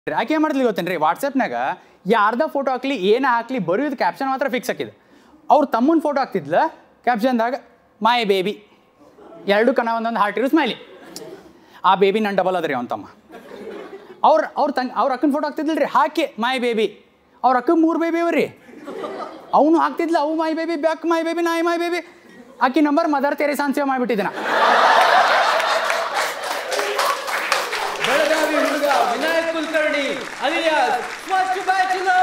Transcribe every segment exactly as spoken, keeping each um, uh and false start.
ಯಾಕೆ ಏನು ಮಾಡ್ತಿಲ್ಲ ಗೊತ್ತೇನ್ರಿ ವಾಟ್ಸಪ್ನಾಗ ಯಾರ್ದ ಫೋಟೋ ಹಾಕ್ಲಿ ಏನು ಹಾಕ್ಲಿ ಬರೆಯೋದು ಕ್ಯಾಪ್ಷನ್ ಮಾತ್ರ ಫಿಕ್ಸ್ ಹಾಕಿದೆ. ಅವ್ರು ತಮ್ಮನ ಫೋಟೋ ಹಾಕ್ತಿದ್ಲ ಕ್ಯಾಪ್ಷನ್ದಾಗ ಮೈ ಬೇಬಿ ಎರಡು ಕಣ ಒಂದೊಂದು ಹಾರ್ಟ್ ಇರೋ ಸ್ಮೈಲಿ. ಆ ಬೇಬಿ ನನ್ನ ಡಬಲ್ ಅದ್ರಿ ಅವನ ತಮ್ಮ. ಅವ್ರು ಅವ್ರ ತಂಗ ಅವ್ರ ಅಕ್ಕನ ಫೋಟೋ ಹಾಕ್ತಿದ್ದಿಲ್ರಿ ಹಾಕಿ ಮೈ ಬೇಬಿ. ಅವ್ರ ಅಕ್ಕ ಮೂರು ಬೇಬಿ ಅವ್ರಿ. ಅವನು ಹಾಕ್ತಿದ್ಲ ಅವು my baby back my baby ನಾಯಿ ಮೈ ಬೇಬಿ. ಆಕಿ ನಂಬರ್ ಮದರ್ ತೆರೇಸಾ ಅಂತ ಸೇವ್ ಮಾಡಿಬಿಟ್ಟಿದ್ದೆ ನಾ. ಬೆಳಗಾವಿ ಹುಡುಗ Vinayak Kulkarni alias first bachelor.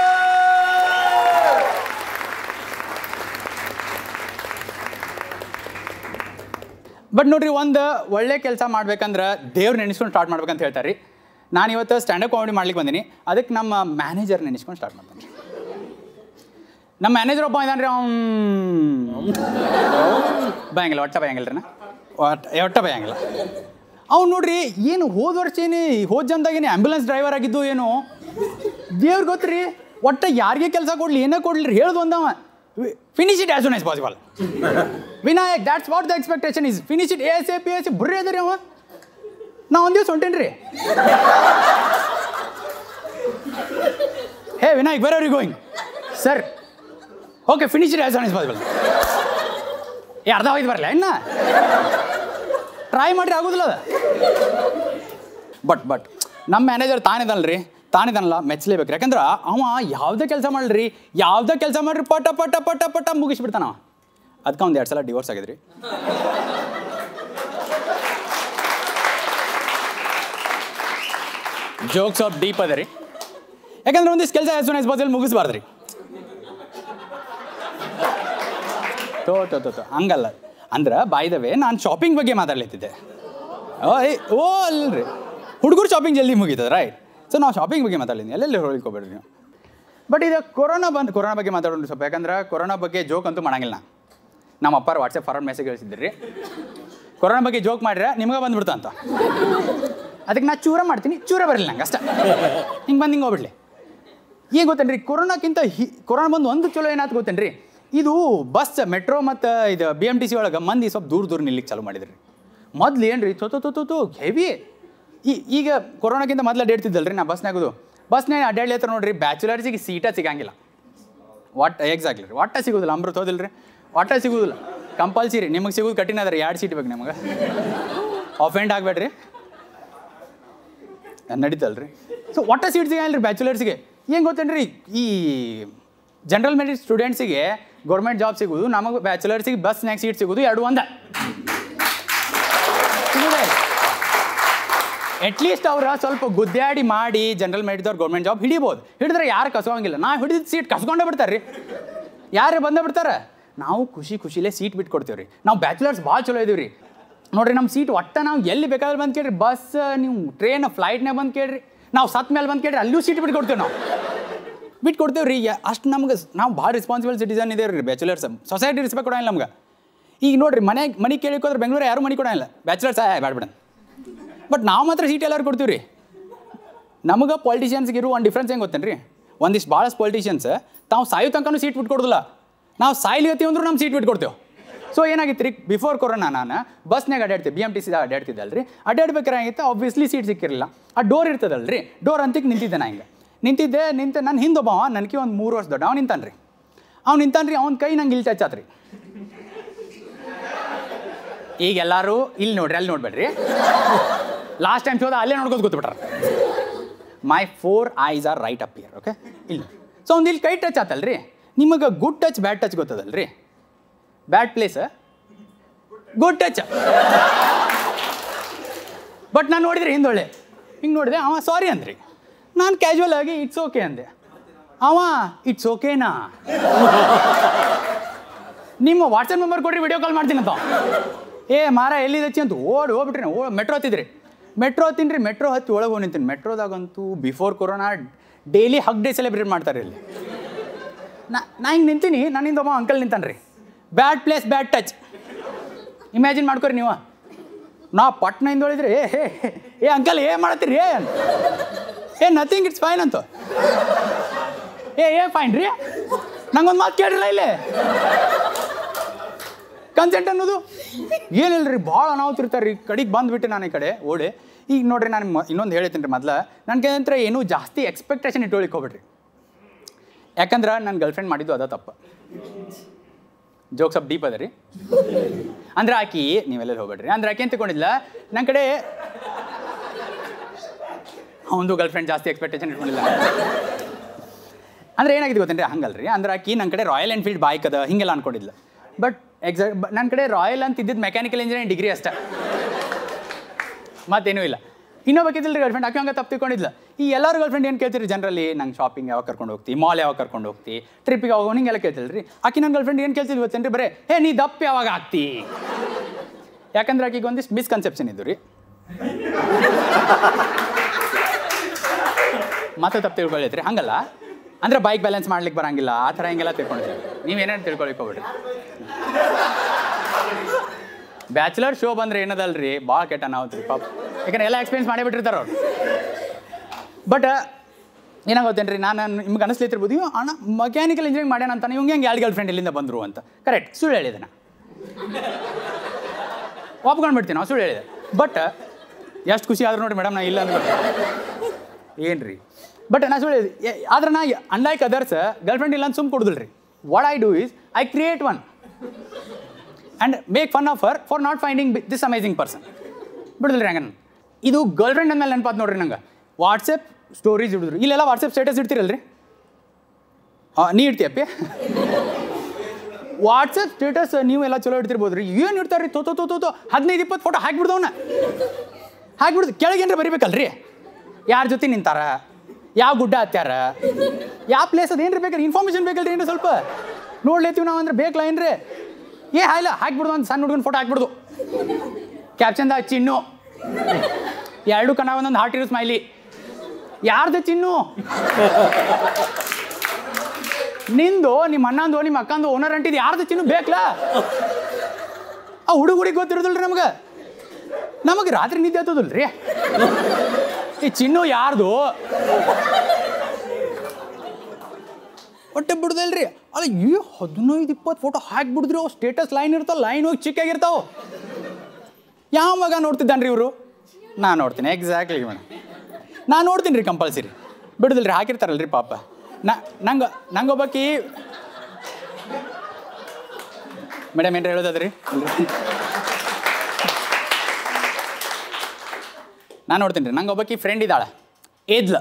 But ನೋಡ್ರಿ ಒಂದು ಒಳ್ಳೆ ಕೆಲಸ ಮಾಡ್ಬೇಕಂದ್ರೆ ದೇವ್ರು ನೆನೆಸ್ಕೊಂಡು ಸ್ಟಾರ್ಟ್ ಮಾಡ್ಬೇಕಂತ ಹೇಳ್ತಾರೆ ರೀ. ನಾನು ಇವತ್ತು ಸ್ಟ್ಯಾಂಡಪ್ ಕಾಮಿಡಿ ಮಾಡ್ಲಿಕ್ಕೆ ಬಂದೀನಿ. ಅದಕ್ಕೆ ನಮ್ಮ ಮ್ಯಾನೇಜರ್ ನೆನೆಸ್ಕೊಂಡು ಸ್ಟಾರ್ಟ್ ಮಾಡ್ತಾನೆ. ನಮ್ಮ ಮ್ಯಾನೇಜರ್ ಒಬ್ಬ ಇದ್ದಾನೆ ರೀ. ಅವ್ನು ಭಯಂಗಿಲ್ಲ ಒಟ್ಟ ಭಯಂಗಿಲ್ಲ ರೀ ನಾ ಒಟ್ಟ ಒಟ್ಟ ಭಯಂಗಿಲ್ಲ. ಅವ್ನು ನೋಡ್ರಿ ಏನು ಹೋದ ವರ್ಷ ಏನು ಹೋದ ಜನ್ದಾಗೇನು ಆ್ಯಂಬುಲೆನ್ಸ್ ಡ್ರೈವರ್ ಆಗಿದ್ದು ಏನು ದೇವ್ರು ಗೊತ್ತ್ರಿ. ಒಟ್ಟ ಯಾರಿಗೆ ಕೆಲಸ ಕೊಡ್ಲಿ ಏನೋ ಕೊಡ್ಲಿ ಹೇಳ್ದು ಒಂದವ finish it as soon as possible. Vinayak that's what the expectation is finish it S A P S ಬುರ್ರಿ ಅದ ರೀ ಅವ. ನಾ ಒಂದು ದಿವಸ ಹೊಂಟೇನಿ ರೀ. Hey Vinayak where are you going sir? Okay finish it as soon as possible. ಏ ಅರ್ಧ ಹೋಯ್ತು ಬರಲ್ಲ ಇನ್ನ ಟ್ರೈ ಮಾಡಿರಿ ಆಗೋದಿಲ್ಲ ಅದ. ಬಟ್ ಬಟ್ ನಮ್ಮ ಮ್ಯಾನೇಜರ್ ತಾನಿದಲ್ರಿ ತಾನಿದನಲ್ಲ ಮೆಚ್ಚಲೇಬೇಕು. ಯಾಕಂದ್ರೆ ಅವ ಯಾವುದೇ ಕೆಲಸ ಮಾಡಲ್ರಿ ಯಾವುದೇ ಕೆಲಸ ಮಾಡ್ರಿ ಪಟ ಪಟ ಪಟ ಪಟ ಮುಗಿಸ್ಬಿಡ್ತಾನ ಅವ. ಅದಕ್ಕೆ ಒಂದು ಎರಡು ಸಲ ಡಿವೋರ್ಸ್ ಆಗಿದ್ರಿ. ಜೋಕ್ಸ್ ಆಫ್ ಡೀಪ್ ಅದ ರೀ. ಯಾಕಂದ್ರೆ ಒಂದಿಷ್ಟು ಕೆಲಸ ಆಸ್ ಸೂನ್ ಆಸ್ ಪಾಸಿಬಲ್ ಮುಗಿಸ್ಬಾರ್ದು ರೀ. ತೋ ತೋ ತೋ ತೋ ಹಂಗಲ್ಲ ಅಂದ್ರೆ ಬಾಯ್ದವೇ ನಾನು ಶಾಪಿಂಗ್ ಬಗ್ಗೆ ಮಾತಾಡ್ಲಿತ್ತಿದ್ದೆ. ಓಯ್ ಓ ಅಲ್ರಿ ಹುಡುಗರು ಶಾಪಿಂಗ್ ಜಲ್ದಿ ಮುಗೀತದೆ ರೈಟ್. ಸೊ ನಾವು ಶಾಪಿಂಗ್ ಬಗ್ಗೆ ಮಾತಾಡ್ಲಿದ್ದೀನಿ ಎಲ್ಲೆಲ್ಲಿ ಹೋಗ್ಕೋಬೇಡ್ರಿ ನೀವು. ಬಟ್ ಇದು ಕೊರೋನಾ ಬಂದು ಕೊರೋನಾ ಬಗ್ಗೆ ಮಾತಾಡೋಣ ಸ್ವಲ್ಪ. ಯಾಕಂದ್ರೆ ಕೊರೋನಾ ಬಗ್ಗೆ ಜೋಕ್ ಅಂತೂ ಮಾಡಂಗಿಲ್ಲ. ನಮ್ಮ ಅಪ್ಪಾರ ವಾಟ್ಸಪ್ ಫಾರ್ವರ್ಡ್ ಮೆಸೇಜ್ ಕಳಿಸಿದ್ರಿ ರೀ ಕೊರೋನಾ ಬಗ್ಗೆ ಜೋಕ್ ಮಾಡಿದ್ರೆ ನಿಮ್ಗೆ ಬಂದುಬಿಡ್ತಾ ಅಂತ. ಅದಕ್ಕೆ ನಾ ಚೂರ ಮಾಡ್ತೀನಿ ಚೂರ ಬರಲಿಲ್ಲ ನಂಗೆ ಅಷ್ಟೇ. ಹಿಂಗೆ ಬಂದು ಹಿಂಗೆ ಹೋಗ್ಬಿಡ್ಲಿ. ಏನು ಗೊತ್ತೇನು ರೀ ಕೊರೋನಾಕ್ಕಿಂತ ಹಿ ಕೊರೋನಾ ಬಂದು ಒಂದು ಚಲೋ ಏನಾಯ್ತು ಗೊತ್ತೇನು ರೀ. ಇದು ಬಸ್ ಮೆಟ್ರೋ ಮತ್ತು ಇದು ಬಿ ಎಮ್ ಟಿ ಸಿ ಒಳಗೆ ಮಂದಿ ಸ್ವಲ್ಪ ದೂರ ದೂರ ನಿಲ್ಲಿಕ್ಕೆ ಚಾಲು ಮಾಡಿದ್ರಿ. ಮೊದ್ಲು ಏನು ರೀ ತೊತ್ತು ತೊತ್ತು ತೋ ಹೆವಿ. ಈ ಈಗ ಕೊರೋನಾಕ್ಕಿಂತ ಮೊದಲು ಅಡ್ಡಾಡ್ತಿದ್ದಲ್ಲ ರೀ ನಾ ಬಸ್ನಾಗೋದು. ಬಸ್ನಾಗ ಅಡ್ಡಾಡ್ಲಿ ಹತ್ರ ನೋಡಿರಿ ಬ್ಯಾಚುಲರ್ಸಿಗೆ ಸೀಟ ಸಿಗಂಗಿಲ್ಲ. ಒಟ್ಟು ಎಕ್ಸಾಕ್ಟ್ಲಿ ರೀ ಒಟ್ಟ ಸಿಗೋದಿಲ್ಲ. ಅಮೃತ ಹೋದಿಲ್ಲ ರೀ ಒಟ್ಟ ಸಿಗೋದಿಲ್ಲ. ಕಂಪಲ್ಸರಿ ನಿಮಗೆ ಸಿಗೋದು ಕಠಿಣ ಅದ ರೀ. ಎರಡು ಸೀಟ್ ಬೇಕು ನಿಮಗೆ. ಆಫೆಂಡ್ ಆಗಬೇಡ್ರಿ ನಡೀತಲ್ಲ ರೀ. ಸೊ ಒಟ್ಟ ಸೀಟ್ ಸಿಗಂಗಿಲ್ಲ ರೀ ಬ್ಯಾಚುಲರ್ಸಿಗೆ. ಏನು ಗೊತ್ತೇನು ರೀ ಈ ಜನರಲ್ ಮೆರಿಟ್ ಸ್ಟೂಡೆಂಟ್ಸಿಗೆ ಗೌರ್ಮೆಂಟ್ ಜಾಬ್ ಸಿಗೋದು ನಮಗೆ ಬ್ಯಾಚುಲರ್ಸಿಗೆ ಬಸ್ನಾಗ ಸೀಟ್ ಸಿಗೋದು ಎರಡು ಒಂದ. ಅಟ್ಲೀಸ್ಟ್ ಅವ್ರ ಸ್ವಲ್ಪ ಗುದ್ದಾಡಿ ಮಾಡಿ ಜನರಲ್ ಮೆರಿಟ್ದವ್ರು ಗೌರ್ಮೆಂಟ್ ಜಾಬ್ ಹಿಡಿಬೋದು. ಹಿಡಿದ್ರೆ ಯಾರು ಕಸ್ಕೋಂಗಿಲ್ಲ. ನಾ ಹಿಡಿದ ಸೀಟ್ ಕಸ್ಕೊಂಡೇ ಬಿಡ್ತಾರೆ ರೀ. ಯಾರೇ ಬಂದೇ ಬಿಡ್ತಾರೆ. ನಾವು ಖುಷಿ ಖುಷಿಲೇ ಸೀಟ್ ಬಿಟ್ಟು ಕೊಡ್ತೀವಿ ರೀ. ನಾವು ಬ್ಯಾಚುಲರ್ಸ್ ಭಾಳ ಚಲೋ ಇದೀವಿ ರೀ. ನೋಡಿರಿ ನಮ್ಮ ಸೀಟ್ ಒಟ್ಟ ನಾವು ಎಲ್ಲಿ ಬೇಕಾದ್ರೆ ಬಂದು ಕೇಳ್ರಿ. ಬಸ್ ನೀವು ಟ್ರೈನ್ ಫ್ಲೈಟ್ನಾಗ ಬಂದು ಕೇಳ್ರಿ. ನಾವು ಸತ್ ಮೇಲೆ ಬಂದು ಕೇಳ್ರಿ ಅಲ್ಲೂ ಸೀಟ್ ಬಿಟ್ಟು ಕೊಡ್ತೀವಿ. ನಾವು ಬಿಟ್ಟು ಕೊಡ್ತೇವೆ ರೀ. ಅಷ್ಟು ನಮ್ಗೆ ನಾವು ಭಾಳ ರೆಸ್ಪಾನ್ಸಿಬಲ್ ಸಿಟಿಸನ್ ಇದೇವೆ ರೀ ಬ್ಯಾಚುಲರ್ಸ್. ಸೊಸೈಟಿ ರೆಸ್ಪೆಕ್ಟ್ ಕೊಡೋಂಗಿಲ್ಲ ನಮ್ಗೆ. ಈಗ ನೋಡಿರಿ ಮನೆಗೆ ಮನೆ ಕೇಳಿಕ್ ಹೋದ್ರೆ ಬೆಂಗಳೂರು ಯಾರು ಮನೆ ಕೊಡೋಂಗಿಲ್ಲ. ಬ್ಯಾಚುಲರ್ಸ್ ಆಯ್ ಬ್ಯಾಡ ಬಿಡ. ಬಟ್ ನಾವು ಮಾತ್ರ ಸೀಟ್ ಎಲ್ಲರೂ ಕೊಡ್ತೀವಿ ರೀ. ನಮಗೆ ಪೊಲಿಟಿಷಿಯನ್ಸ್ಗೆ ಇರೋ ಒಂದು ಡಿಫ್ರೆನ್ಸ್ ಹೆಂಗೆ ಗೊತ್ತೇನು ರೀ. ಒಂದಿಷ್ಟು ಭಾಳಷ್ಟು ಪೊಲಿಟಿಷಿಯನ್ಸ್ ತಾವು ಸಾಯೋ ತನಕನೂ ಸೀಟ್ ಬಿಟ್ಟು ಕೊಡೋದಿಲ್ಲ. ನಾವು ಸಾಯ್ಲಿಗತ್ತೀವಿ ಅಂದ್ರೂ ನಮ್ಮ ಸೀಟ್ ಬಿಟ್ಟು ಕೊಡ್ತೇವೆ. ಸೊ ಏನಾಗಿತ್ತು ರೀ ಬಿಫೋರ್ ಕೊರೋನಾ ನಾನು ಬಸ್ನಾಗ ಅಡ್ಡಾಡ್ತೀವಿ ಬಿ ಎಮ್ ಟಿ ಸಿದಾಗ ಅಡ್ಡಾಡ್ತಿದ್ದಲ್ಲ ರೀ. ಅಡ್ಡಾಡ್ಬೇಕಾರೆ ಆಗಿತ್ತು ಆಬ್ವಿಯಸ್ಲಿ ಸೀಟ್ ಸಿಕ್ಕಿರಲಿಲ್ಲ. ಆ ಡೋರ್ ಇರ್ತದಲ್ಲ ರೀ ಡೋರ್ ಅಂತಿಗೆ ನಿಂತಿದ್ದೆ ನಾ ಹಿಂಗೆ ನಿಂತಿದ್ದೆ. ನಿಂತ ನನ್ನ ಹಿಂದೊಬ್ಬ ನನಗೆ ಒಂದು ಮೂರು ವರ್ಷ ದೊಡ್ಡ ಅವ್ನು ನಿಂತಾನೆ ರೀ. ಅವ್ನು ನಿಂತಾನೆ ರೀ. ಅವ್ನ ಕೈ ನಂಗೆ ಇಲ್ಲಿ ಟಚ್ ಆತ್ರಿ. ಈಗ ಎಲ್ಲರೂ ಇಲ್ಲಿ ನೋಡ್ರಿ ಅಲ್ಲಿ ನೋಡ್ಬೇಡ್ರಿ. ಲಾಸ್ಟ್ ಟೈಮ್ ಹೋದ ಅಲ್ಲೇ ನೋಡ್ಕೋದು ಗೊತ್ತುಬಿಟ್ರ. My four eyes are right up here. Okay ಇಲ್ಲಿ ಸೊ ಒಂದು ಇಲ್ಲಿ ಕೈ ಟಚ್ ಆತಲ್ಲ ರೀ. ನಿಮಗೆ ಗುಡ್ ಟಚ್ ಬ್ಯಾಡ್ ಟಚ್ ಗೊತ್ತದಲ್ಲ ರೀ. Bad place good touch. But ನಾನು ನೋಡಿದ್ರಿ ಹಿಂದೊಳ್ಳೆ ಹಿಂಗೆ ನೋಡಿದೆ. ಅವ ಸಾರಿ ಅಂದ್ರಿ. ನಾನು ಕ್ಯಾಶುವಲ್ ಆಗಿ ಇಟ್ಸ್ ಓಕೆ ಅಂದೆ. ಅವ ಇಟ್ಸ್ ಓಕೆನಾ ನಿಮ್ಮ ವಾಟ್ಸಪ್ ನಂಬರ್ ಕೊಡ್ರಿ ವಿಡಿಯೋ ಕಾಲ್ ಮಾಡ್ತೀನಿ ಅಂತ. ಏ ಮಾರ ಎಲ್ಲಿದೆ ಹಚ್ಚಿ ಅಂತ ಓಡಿ ಹೋಗ್ಬಿಟ್ರಿ. ಓ ಮೆಟ್ರೋ ಹತ್ತಿದ್ರಿ. ಮೆಟ್ರೋ ಹತ್ತೀನಿ ರೀ. ಮೆಟ್ರೋ ಹತ್ತಿ ಒಳಗೆ ಹೋಗಿ ನಿಂತೀನಿ. ಮೆಟ್ರೋದಾಗಂತೂ before corona daily hug day celebrate ಮಾಡ್ತಾರೆ ಇಲ್ಲಿ. ನಾ ನಾ ಹಿಂಗೆ ನಿಂತೀನಿ. ನನ್ನಿಂದ ಒಬ್ಬ ಅಂಕಲ್ ನಿಂತಾನೆ ರೀ. Bad place bad touch. Imagine ಮಾಡ್ಕೊರಿ ನೀವು. ನಾ ಪಟ್ನ ಹಿಂದೊಳಿದ್ರಿ. ಏ ಹೇ ಏ ಅಂಕಲ್ ಏನು ಮಾಡತ್ತೀರಿ ಏ ಏ ನಥಿಂಗ್ ಇಟ್ಸ್ ಫೈನ್ ಅಂತ. ಏ ಏ ಫೈನ್ ರೀ ನಂಗೊಂದು ಮಾತು ಕೇಳಿರಲ್ಲ ಇಲ್ಲೇ. ಕನ್ಸೆಂಟ್ ಅನ್ನೋದು ಏನಿಲ್ಲ ರೀ. ಭಾಳ ಅನಾಹುತ ಇರ್ತಾರೆ ರೀ. ಕಡೆಗೆ ಬಂದುಬಿಟ್ಟೆ ನಾನು ಈ ಕಡೆ ಓಡಿ ಈಗ ನೋಡ್ರಿ ನಾನು ಇನ್ನೊಂದು ಹೇಳ್ತೀನಿ ರೀ ಮೊದಲು ನನಗೆ ಅಂತ ಏನೂ ಜಾಸ್ತಿ ಎಕ್ಸ್ಪೆಕ್ಟೇಷನ್ ಇಟ್ಕೊಳಿಕ್ಕೆ ಹೋಗ್ಬಿಡ್ರಿ ಯಾಕಂದ್ರೆ ನನ್ನ ಗರ್ಲ್ಫ್ರೆಂಡ್ ಮಾಡಿದ್ದು ಅದ ತಪ್ಪು ಜೋಕ್ ಸ್ವಲ್ಪ ಡೀಪ್ ಅದ ರೀ ಅಂದ್ರೆ ಆಕಿ ನೀವೆಲ್ಲ ಹೋಗ್ಬೇಡ್ರಿ ಅಂದ್ರೆ ಆಕೆ ಅಂತ ತಿಳ್ಕೊಂಡಿಲ್ಲ ನನ್ನ ಕಡೆ ಅವನದು ಗರ್ಲ್ಫ್ರೆಂಡ್ ಜಾಸ್ತಿ ಎಕ್ಸ್ಪೆಕ್ಟೇಷನ್ ಇಟ್ಕೊಂಡಿಲ್ಲ ಅಂದ್ರೆ ಏನಾಗಿದೆ ಗೊತ್ತೇನ್ರಿ ಹಂಗಲ್ರಿ ಅಂದ್ರೆ ಆಕಿ ನನ್ನ ಕಡೆ ರಾಯಲ್ ಎನ್ಫೀಲ್ಡ್ ಬೈಕ್ ಅದ ಹಿಂಗೆಲ್ಲ ಅನ್ಕೊಂಡಿಲ್ಲ ಬಟ್ ಎಕ್ಸಾಕ್ಟ್ ನನ್ನ ಕಡೆ ರಾಯಲ್ ಅಂತ ಇದ್ದಿದ್ದು ಮೆಕ್ಯಾನಿಕಲ್ ಇಂಜಿನಿಯರಿಂಗ್ ಡಿಗ್ರಿ ಅಷ್ಟೇ ಮತ್ತೇನೂ ಇಲ್ಲ ಇನ್ನೊಬ್ಬಕ್ಕಿದ್ದಿಲ್ಲ ರೀ ಗರ್ಲ್ಫ್ರೆಂಡ್ ಆಕೆ ಹಂಗೆ ತಪ್ಪು ತಿಳ್ಕೊಂಡಿಲ್ಲ ಈ ಎಲ್ಲರೂ ಗರ್ಲ್ಫ್ರೆಂಡ್ ಏನು ಕೇಳ್ತೀರಿ ಜನರಲ್ಲಿ ನಂಗೆ ಶಾಪಿಂಗ್ ಯಾವಾಗ ಕರ್ಕೊಂಡು ಹೋಗ್ತಿ ಮಾಲ್ ಯಾವಾಗ ಕರ್ಕೊಂಡು ಹೋಗ್ತಿ ಟ್ರಿಪ್ಪಿಗೆ ಯಾವಾಗ ಹಿಂಗೆಲ್ಲ ಕೇಳ್ತಿಲ್ಲ ರೀ ಆಕೆ ನನ್ನ ಗರ್ಲ್ಫ್ರೆಂಡ್ ಏನು ಕೇಳ್ತಿಲ್ಲ ಗೊತ್ತೇನ್ರಿ ಬರೇ ಹೇ ನೀ ದಪ್ಪ ಯಾವಾಗ ಆಗ್ತಿ ಯಾಕಂದ್ರೆ ಆಕೆಗೆ ಒಂದಿಷ್ಟು ಮಿಸ್ಕನ್ಸೆಪ್ಷನ್ ಇದ್ದು ರೀ ಮತ್ತೆ ತಪ್ಪು ತಿಳ್ಕೊಳ್ಳೈತ್ರಿ ಹಂಗಲ್ಲ ಅಂದ್ರೆ ಬೈಕ್ ಬ್ಯಾಲೆನ್ಸ್ ಮಾಡ್ಲಿಕ್ಕೆ ಬರಂಗಿಲ್ಲ ಆ ಥರ ಹಿಂಗೆಲ್ಲ ತಿಳ್ಕೊಂಡಿದ್ದೀವಿ ನೀವೇನೇನು ತಿಳ್ಕೊಳಿಕ್ಕೆ ಹೋಗ್ಬಿಡ್ರಿ ಬ್ಯಾಚುಲರ್ ಶೋ ಬಂದ್ರೆ ಏನದಲ್ರಿ ಭಾಳ ಕೆಟ್ಟ ನಾವು ಪಾಪ ಯಾಕಂದ್ರೆ ಎಲ್ಲ ಎಕ್ಸ್ಪೀರಿಯನ್ಸ್ ಮಾಡೇ ಬಿಟ್ಟಿರ್ತಾರೆ ಅವ್ರು ಬಟ್ ಏನಾಗೋತ್ತೇನು ರೀ ನಾನು ನಿಮ್ಗೆ ಅನಿಸ್ಲಿತ್ತಿರ್ಬೋದು ಇವ್ ಅಣ್ಣ ಮೆಕ್ಯಾನಿಕಲ್ ಇಂಜಿನಿಯರಿಂಗ್ ಮಾಡ್ಯಾನ ಅಂತಾನೆ ಇವಂಗೆ ಹೆಂಗೆ ಎರಡು ಗರ್ಲ್ ಫ್ರೆಂಡ್ ಇಲ್ಲಿಂದ ಬಂದರು ಅಂತ ಕರೆಕ್ಟ್ ಸುಳ್ಳು ಹೇಳಿದೆ ನಾ ಒಪ್ಕೊಂಡ್ಬಿಡ್ತೀನಿ ನಾವು ಸುಳ್ಳು ಹೇಳಿದೆ ಬಟ್ ಎಷ್ಟು ಖುಷಿ ಆದ್ರೂ ನೋಡಿ ಮೇಡಮ್ ನಾ ಇಲ್ಲ ಅಂದ್ರೆ ಏನು ರೀ ಬಟ್ ನಾ ಸುಳ್ಳು ಹೇಳಿದೆ ಆದ್ರೆ ನಾ ಅನ್ಲೈಕ್ ಅದರ್ಸ್ ಗರ್ಲ್ ಫ್ರೆಂಡ್ ಇಲ್ಲ ಅಂತ ಸುಮ್ಮ ಕೊಡುದಿಲ್ಲ ರೀ what I do is I create one and make fun of her for not finding this amazing person ಬಿಡುದಿಲ್ಲ ರೀ ಹಂಗೆ ಇದು ಗರ್ಲ್ ಫ್ರೆಂಡ್ ಅಂದಮೇಲೆ ನೆನಪಾತ್ ನೋಡ್ರಿ ನಂಗೆ ವಾಟ್ಸಪ್ ಸ್ಟೋರೀಸ್ ಇಡಿದ್ರು ಇಲ್ಲೆಲ್ಲ ವಾಟ್ಸಪ್ ಸ್ಟೇಟಸ್ ಇಡ್ತೀರಲ್ರಿ ಹಾಂ ನೀ ಇಡ್ತೀಯಪ್ಪಿ ವಾಟ್ಸಪ್ ಸ್ಟೇಟಸ್ ನೀವೆಲ್ಲ ಚಲೋ ಇಡ್ತಿರ್ಬೋದು ರೀ ಏನು ಇಡ್ತಾರೆ ರೀ ತೋತೋ ತೋತೋ ಹದಿನೈದು ಇಪ್ಪತ್ತು ಫೋಟೋ ಹಾಕಿಬಿಡ್ದವನ್ನ ಹಾಕಿಬಿಡ್ದು ಕೆಳಗೆ ಏನಾರ ಬರಿಬೇಕಲ್ರಿ ಯಾರ ಜೊತೆ ನಿಂತಾರ ಯಾವ ಗುಡ್ಡ ಹತ್ಯಾರ ಯಾವ ಪ್ಲೇಸ್ ಅದು ಏನ್ರಿ ಬೇಕಲ್ಲ ಇನ್ಫಾರ್ಮೇಷನ್ ಬೇಕಲ್ರಿ ಏನ್ರಿ ಸ್ವಲ್ಪ ನೋಡ್ಲೇತೀವಿ ನಾವು ಅಂದ್ರೆ ಬೇಕಲ್ಲ ಏನ್ರಿ ಏ ಹಾಯಿಲ್ಲ ಹಾಕ್ಬಿಡ್ದು ಒಂದು ಸಣ್ಣ ಹುಡುಗನ ಫೋಟೋ ಹಾಕ್ಬಿಡ್ದು ಕ್ಯಾಪ್ಷನ್ದಾಗ ಚಿನ್ನು ಎರಡು ಕಣ ಒಂದೊಂದು ಹಾರ್ಟ್ ಇರೋ ಸ್ಮೈಲಿ ಯಾರ್ದು ಚಿನ್ನು ನಿಂದು ನಿಮ್ಮ ಅಣ್ಣಂದು ನಿಮ್ಮ ಅಕ್ಕಂದು ಓನರ್ ಅಂಟಿದ್ದು ಯಾರ್ದು ಚಿನ್ನು ಬೇಕಲ್ಲ ಆ ಹುಡುಗುಡಿಗೆ ಗೊತ್ತಿರೋದಿಲ್ಲ ನಮ್ಗೆ ನಮಗೆ ರಾತ್ರಿ ನಿದ್ದೆ ಹತ್ತೋದಿಲ್ಲ ರೀ ಈ ಚಿನ್ನು ಯಾರ್ದು ಹೊಟ್ಟೆ ಬಿಡ್ದಲ್ರಿ ಅಲ್ಲ ಈ ಹದಿನೈದು ಇಪ್ಪತ್ತು ಫೋಟೋ ಹಾಕಿಬಿಡಿದ್ರಿ ಅವು ಸ್ಟೇಟಸ್ ಲೈನ್ ಇರ್ತಾವೆ ಲೈನ್ ಹೋಗಿ ಚಿಕ್ಕಾಗಿರ್ತಾವೆ ಯಾವ ಮಗ ನೋಡ್ತಿದ್ದಾನೆ ರೀ ಇವರು ನಾನು ನೋಡ್ತೀನಿ ಎಕ್ಸಾಕ್ಟ್ಲಿ ಮೇಡಮ್ ನಾನು ನೋಡ್ತೀನಿ ರೀ ಕಂಪಲ್ಸರಿ ಬಿಡುದಿಲ್ಲ ರೀ ಹಾಕಿರ್ತಾರಲ್ರಿ ಪಾಪ ನಾ ನಂಗೆ ನಂಗೆ ಒಬ್ಬಾಕಿ ಮೇಡಮ್ ಏನ್ರಿ ಹೇಳೋದದ್ರಿ ನಾನು ನೋಡ್ತೀನಿ ರೀ ನಂಗೆ ಒಬ್ಬಾಕಿ ಫ್ರೆಂಡ್ ಇದ್ದಾಳೆ ಏದ್ಲ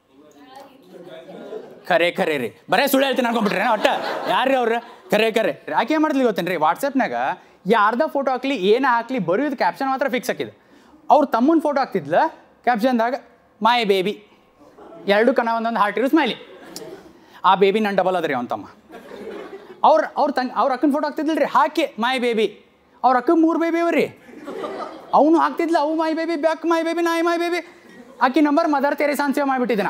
ಖರೆ ಖರೆ ರೀ ಬರೇ ಸುಳ್ಳು ಹೇಳ್ತೀನಿ ಅನ್ಕೊಂಡ್ಬಿಟ್ರಿ ಒಟ್ಟ ಯಾರ್ರೀ ಅವ್ರು ಖರೆ ಖರೆ ಆಕೆ ಏನು ಮಾಡ್ತಿಲ್ಲ ಗೊತ್ತೇನು ರೀ ವಾಟ್ಸಪ್ನಾಗ ಯಾರ್ದ ಫೋಟೋ ಹಾಕ್ಲಿ ಏನು ಹಾಕ್ಲಿ ಬರೆಯೋದು ಕ್ಯಾಪ್ಷನ್ ಮಾತ್ರ ಫಿಕ್ಸ್ ಹಾಕಿದ್ದು ಅವ್ರು ತಮ್ಮನ ಫೋಟೋ ಹಾಕ್ತಿದ್ಲ ಕ್ಯಾಪ್ಷನ್ದಾಗ ಮೈ ಬೇಬಿ ಎರಡು ಕಣ ಒಂದೊಂದು ಹಾರ್ಟ್ ಇರೋ ಸ್ಮೈಲಿ ಆ ಬೇಬಿ ನನ್ನ ಡಬಲ್ ಅದ ರೀ ಅವ್ನ ತಮ್ಮ ಅವ್ರ ಅವ್ರ ತಂಗ ಅವ್ರ ಅಕ್ಕನ ಫೋಟೋ ಹಾಕ್ತಿದ್ದಿಲ್ಲ ರೀ ಹಾಕಿ ಮೈ ಬೇಬಿ ಅವ್ರ ಅಕ್ಕ ಮೂರು ಬೇಬಿ ಅವ್ರಿ ಅವನು ಹಾಕ್ತಿದ್ಲ ಅವು my baby back my baby ನಾಯಿ ಮೈ ಬೇಬಿ ಆಕಿ ನಂಬರ್ ಮದರ್ ತೆರೇಸಾ ಅಂತ ಸೇವ್ ಮಾಡಿಬಿಟ್ಟಿದ್ದೆ ನಾ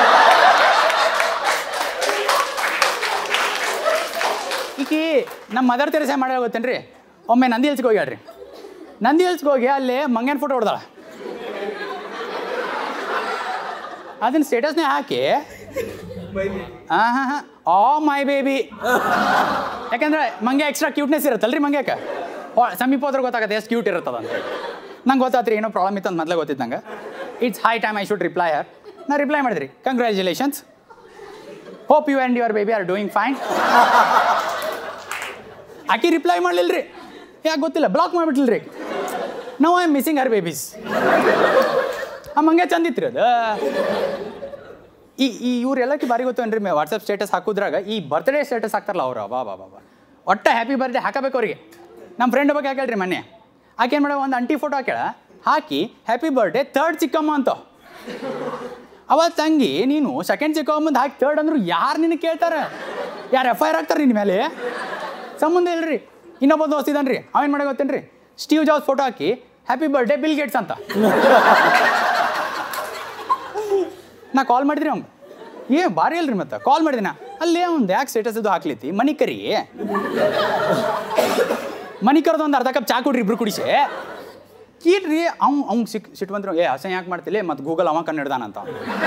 ಈಕಿ ನಮ್ಮ ಮದರ್ ತೆರೇಸಾ ಮಾಡ್ಯಾಳ ಗೊತ್ತೇನು ರೀ ಒಮ್ಮೆ ನಂದಿ ಹಿಲ್ಸ್ಗೆ ಹೋಗ್ಯಾಳ್ರಿ ನಂದಿ ಹಿಲ್ಸ್ಗೆ ಹೋಗಿ ಅಲ್ಲಿ ಮಂಗನ ಫೋಟೋ ಹೊಡೆದಾಳ ಅದನ್ನ ಸ್ಟೇಟಸ್ನೇ ಹಾಕಿ ಹಾಂ ಹಾಂ ಹಾಂ ಆ ಮೈ ಬೇಬಿ ಯಾಕಂದ್ರೆ ಮಂಗೆ ಎಕ್ಸ್ಟ್ರಾ ಕ್ಯೂಟ್ನೆಸ್ ಇರುತ್ತಲ್ರಿ ಮಂಗ್ಯಾಕೆ ಸಮೀಪ ಹೋದ್ರೆ ಗೊತ್ತಾಗತ್ತೆ ಎಷ್ಟು ಕ್ಯೂಟ್ ಇರುತ್ತದ ಅಂತ ನಂಗೆ ಗೊತ್ತಾತ್ರಿ ಏನೋ ಪ್ರಾಬ್ಲಮ್ ಇತ್ತು ಅಂತ ಮೊದಲೇ ಗೊತ್ತಿತ್ತು ನಂಗೆ it's high time I should reply her ನಾ ರಿಪ್ಲೈ ಮಾಡಿದ್ರಿ congratulations hope you and your baby are doing fine ಆಕಿ ರಿಪ್ಲೈ ಮಾಡಲಿಲ್ಲ ರೀ ಯಾಕೆ ಗೊತ್ತಿಲ್ಲ ಬ್ಲಾಕ್ ಮಾಡಿಬಿಟ್ಲಿಲ್ಲ ರೀ no I am missing her babies ಆ ಮಂಗೆ ಚಂದಿತ್ತು ರೀ ಅದು ಈ ಈ ಇವ್ರೆಲ್ಲಕ್ಕೆ ಬಾರಿ ಗೊತ್ತೇನ್ರಿ ಮೇ ವಾಟ್ಸಪ್ ಸ್ಟೇಟಸ್ ಹಾಕೋದ್ರಾಗ ಈ ಬರ್ತ್ಡೇ ಸ್ಟೇಟಸ್ ಹಾಕ್ತಾರಲ್ಲ ಅವ್ರು ಬಾ ಬಾ ಬಾ ಬಾ ಒಟ್ಟು ಹ್ಯಾಪಿ ಬರ್ತ್ಡೇ ಹಾಕಬೇಕು ಅವ್ರಿಗೆ ನಮ್ಮ ಫ್ರೆಂಡ್ ಬಗ್ಗೆ ಹಾಕ್ಯಾಳ್ರಿ ಮೊನ್ನೆ ಆಕೆ ಏನು ಮಾಡೋ ಒಂದು ಅಂಟಿ ಫೋಟೋ ಹಾಕ್ಯಾಳ ಹಾಕಿ ಹ್ಯಾಪಿ ಬರ್ಡೇ ಥರ್ಡ್ ಚಿಕ್ಕಮ್ಮ ಅಂತ ಅವತ್ತು ತಂಗಿ ನೀನು ಸೆಕೆಂಡ್ ಚಿಕ್ಕಮ್ಮಂದು ಹಾಕಿ ಥರ್ಡ್ ಅಂದ್ರು ಯಾರು ನಿನಗೆ ಕೇಳ್ತಾರೆ ಯಾರು ಎಫ್ ಐ ಆರ್ ಹಾಕ್ತಾರೆ ನಿನ್ನ ಮೇಲೆ ಸಂಬಂಧ ಇಲ್ರಿ ಇನ್ನೊಬ್ಬ ದೋಸ್ತ ಇದ್ದಾನೆ ರೀ ಅವೇನು ಮಾಡೋ ಗೊತ್ತೇನು ರೀ ಸ್ಟೀವ್ ಜಾಬ್ಸ್ ಫೋಟೋ ಹಾಕಿ ಹ್ಯಾಪಿ ಬರ್ಡೇ ಬಿಲ್ ಗೇಟ್ಸ್ ಅಂತ ನಾ ಕಾಲ್ ಮಾಡಿದ್ರಿ ಅವ್ನು ಏ ಭಾರಿ ಅಲ್ರಿ ಮತ್ತೆ ಕಾಲ್ ಮಾಡಿದಿನ ಅಲ್ಲೇ ಒಂದು ಯಾಕೆ ಸ್ಟೇಟಸ್ ಇದು ಹಾಕ್ಲಿತಿ ಮನಿ ಕರಿ ಮನಿ ಕರೆದು ಒಂದು ಅರ್ಧ ಕಪ್ ಚಾ ಕೊಡ್ರಿ ಇಬ್ರು ಕುಡಿಸಿ ಕೀಟ್ರಿ ಅವ್ನು ಅವ್ನು ಸಿಕ್ ಸಿಟ್ಟು ಬಂದ್ರು ಏ ಹಸೆ ಯಾಕೆ ಮಾಡ್ತಿಲ್ಲ ಮತ್ತು ಗೂಗಲ್ ಅವ ಕಣ್ಣು ಹಿಡ್ದಾನಂತ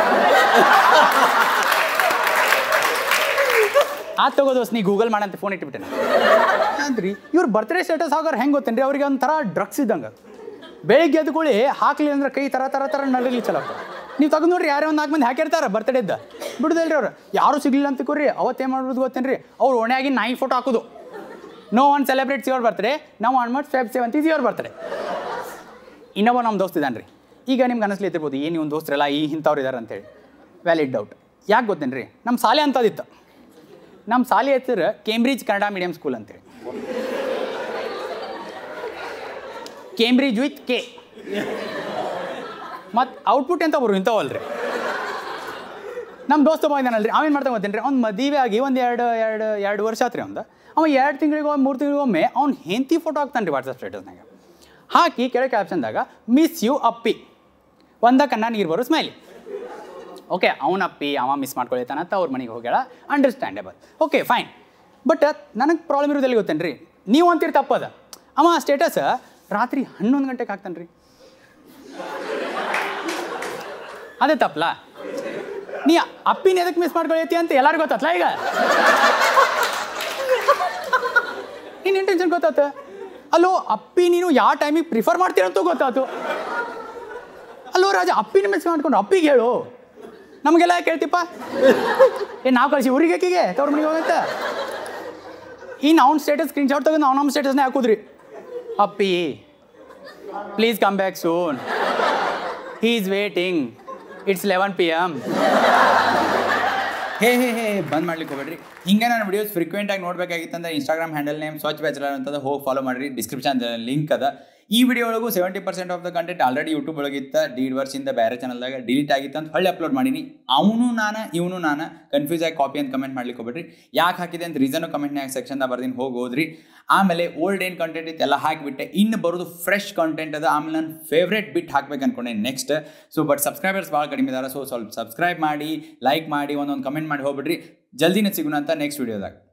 ಆ ತಗೋದೋಸ್ ನೀ ಗೂಗಲ್ ಮಾಡಂತ ಫೋನ್ ಇಟ್ಬಿಟ್ಟೆ ಅಂದ್ರಿ ಇವ್ರು ಬರ್ತ್ಡೇ ಸ್ಟೇಟಸ್ ಆಗೋರು ಹೆಂಗೆ ಗೊತ್ತೇನ್ರಿ ಅವ್ರಿಗೆ ಒಂಥರ ಡ್ರಗ್ಸ್ ಇದ್ದಂಗೆ ಬೆಳಿಗ್ಗೆ ಎದ್ಕೊಳ್ಳಿ ಹಾಕ್ಲಿ ಅಂದ್ರೆ ಕೈ ಥರ ಥರ ಥರ ನಡಲಿ ಚಲೋ ನೀವು ತೆಗೆದು ನೋಡ್ರಿ ಯಾರೇ ಒಂದು ನಾಲ್ಕು ಮಂದಿ ಹಾಕಿರ್ತಾರೆ ಬರ್ತ್ಡೇದ ಬಿಡುದಲ್ರಿ ಅವ್ರು ಯಾರು ಸಿಗಲಿಲ್ಲ ಅಂತ ಕೊರ್ರಿ ಅವತ್ತೇನು ಮಾಡ್ಬೋದು ಗೊತ್ತೇನು ರೀ ಅವ್ರು ಒಣೆಯಾಗಿ ನಾಯಿ ಫೋಟೋ ಹಾಕೋದು no one celebrates your birthday ನಾವು one March Feb seventh is your birthday ಇನ್ನೊಬ್ಬ ನಮ್ಮ ದೋಸ್ತ ಇದ್ದಾನೆ ರೀ ಈಗ ನಿಮ್ಗೆ ಅನಿಸ್ಲಿತ್ತಿರ್ಬೋದು ಏನು ಇವ್ನು ದೋಸ್ತರಲ್ಲ ಈ ಇಂಥವ್ರು ಇದ್ದಾರೆ ಅಂತೇಳಿ ವ್ಯಾಲಿಡ್ ಡೌಟ್ ಯಾಕೆ ಗೊತ್ತೇನು ರೀ ನಮ್ಮ ಶಾಲೆ ಅಂತದಿತ್ತು ನಮ್ಮ ಶಾಲೆ ಹೆಸರು ಕೇಂಬ್ರಿಡ್ಜ್ ಕನ್ನಡ ಮೀಡಿಯಂ ಸ್ಕೂಲ್ ಅಂತೇಳಿ ಕೇಂಬ್ರಿಡ್ಜ್ ವಿತ್ ಕೆ ಮತ್ತು ಔಟ್ಪುಟ್ ಎಂತ ಬರು ಇಂಥವಲ್ರಿ ನಮ್ಮ ದೋಸ್ತ ಬಂದಿದ್ದಾನಲ್ರಿ ಅವೇನು ಮಾಡ್ತಾ ಗೊತ್ತೇನು ರೀ ಅವ್ನು ಮದುವೆ ಆಗಿ ಒಂದು ಎರಡು ಎರಡು ಎರಡು ವರ್ಷ ಆತ್ರಿ ಅವ್ನು ಅವ ಎರಡು ತಿಂಗಳಿಗೆ ಮೂರು ತಿಂಗಳಿಗೊಮ್ಮೆ ಅವ್ನು ಹೆಂಡತಿ ಫೋಟೋ ಹಾಕ್ತಾನೆ ರೀ ವಾಟ್ಸಪ್ ಸ್ಟೇಟಸ್ನಾಗ ಹಾಕಿ ಕೆಳಗೆ ಕ್ಯಾಪ್ಷನ್ದಾಗ ಮಿಸ್ ಯು ಅಪ್ಪಿ ಒಂದ ಕನ್ನ ನೀರು ಬರೋ ಸ್ಮೈಲಿ ಓಕೆ ಅವನ ಅಪ್ಪಿ ಅವ ಮಿಸ್ ಮಾಡ್ಕೊಳಿತಾನಂತ ಅವ್ರ ಮನೆಗೆ ಹೋಗ್ಯಾಳ ಅಂಡರ್ಸ್ಟ್ಯಾಂಡೇಬಲ್ ಓಕೆ ಫೈನ್ ಬಟ್ ನನಗೆ ಪ್ರಾಬ್ಲಮ್ ಇರೋದಲ್ಲಿ ಗೊತ್ತೇನು ರೀ ನೀವು ಅಂತೀರಿ ತಪ್ಪದ ಅವ ಸ್ಟೇಟಸ್ ರಾತ್ರಿ ಹನ್ನೊಂದು ಗಂಟೆಗೆ ಹಾಕ್ತಾನೆ ರೀ ಅದೇ ತಪ್ಪಲ ನೀ ಅಪ್ಪಿನ ಎದಕ್ಕೆ ಮಿಸ್ ಮಾಡ್ಕೊಳೈತಿ ಅಂತ ಎಲ್ಲರಿಗೂ ಗೊತ್ತಲ್ಲ ಈಗ ನೀನು ಇಂಟೆನ್ಷನ್ ಗೊತ್ತಾತ ಅಲ್ಲೋ ಅಪ್ಪಿ ನೀನು ಯಾವ ಟೈಮಿಗೆ ಪ್ರಿಫರ್ ಮಾಡ್ತೀರಂತೂ ಗೊತ್ತಾಯ್ತು ಅಲ್ಲೋ ರಾಜ ಅಪ್ಪಿನ ಮಿಸ್ ಮಾಡ್ಕೊಂಡು ಅಪ್ಪಿಗೆ ಹೇಳು ನಮಗೆಲ್ಲ ಕೇಳ್ತಿಪ್ಪ ಏ ನಾವು ಕಳಿಸಿ ಊರಿಗೆ ಆಕಿಗೆ ತವ್ರ ಮನೆಗೆ ಹೋಗಂತ ಇನ್ನು ಅವ್ನ ಸ್ಟೇಟಸ್ ಸ್ಕ್ರೀನ್ ಶಾಟ್ ತೆಗೆದು ಅವ್ನು ನಮ್ಮ ಸ್ಟೇಟಸ್ನೇ ಹಾಕುದ್ರಿ ಅಪ್ಪಿ please come back soon he is waiting it's eleven P M hey hey hey ಬಂದ್ ಮಾಡ್ಲಿಕ್ಕೆ ಹೋಗ್ಬೇಡ್ರಿ ಹಿಂಗೆ ನಾನು ವಿಡಿಯೋಸ್ ಫ್ರೀಕ್ವೆಂಟಾಗಿ ನೋಡಬೇಕಾಗಿತ್ತಂದ್ರೆ Instagram handle name Swachha bachelor ಅಂತಂದ್ರೆ ಹೋಗಿ ಫಾಲೋ ಮಾಡಿರಿ ಡಿಸ್ಕ್ರಿಪ್ಷನ್ ಲಿಂಕ್ ಅದ ಈ ವಿಡಿಯೋ ಒಳಗೂ seventy percent of the content already YouTube ಒಳಗಿತ್ತ ಡೀಡ್ ವರ್ಷದಿಂದ ಬೇರೆ ಚಾನಲ್ದಾಗ ಡಿಲೀಟ್ ಆಗಿತ್ತು ಅಂತ ಹೊಳ್ಳಿ ಅಪ್ಲೋಡ್ ಮಾಡೀನಿ ಅವನು ನಾನು ಇವನು ನಾನು ಕನ್ಫ್ಯೂಸ್ ಆಗಿ ಕಾಪಿ ಅಂತ ಕಮೆಂಟ್ ಮಾಡ್ಲಿಕ್ಕೆ ಹೋಗ್ಬೇಡ್ರಿ ಯಾಕೆ ಹಾಕಿದೆ ಅಂತ ರೀಸನು ಕಮೆಂಟ್ನಾಗ ಸೆಕ್ಷನ್ದಾಗ ಬರ್ದಿನಿ ಹೋಗಿ ಹೋದ್ರಿ ಆಮೇಲೆ ಓಲ್ಡ್ ಏನು ಕಂಟೆಂಟ್ ಇತ್ತು ಎಲ್ಲ ಹಾಕಿಬಿಟ್ಟೆ ಇನ್ನು ಬರೋದು ಫ್ರೆಶ್ ಕಂಟೆಂಟ್ ಅದ ಆಮೇಲೆ ನನ್ನ ಫೇವ್ರೇಟ್ ಬಿಟ್ ಹಾಕ್ಬೇಕು ಅನ್ಕೊಂಡೆ ನೆಕ್ಸ್ಟ್ ಸೊ ಬಟ್ ಸಬ್ಸ್ಕ್ರೈಬರ್ಸ್ ಭಾಳ ಕಡಿಮೆ ಇದ್ದಾರೆ ಸೊ ಸ್ವಲ್ಪ ಸಬ್ಸ್ಕ್ರೈಬ್ ಮಾಡಿ ಲೈಕ್ ಮಾಡಿ ಒಂದೊಂದು ಕಮೆಂಟ್ ಮಾಡಿ ಹೋಗ್ಬಿಡ್ರಿ ಜಲ್ದಿನೇ ಸಿಗೋಣ ಅಂತ ನೆಕ್ಸ್ಟ್ ವಿಡಿಯೋದಾಗ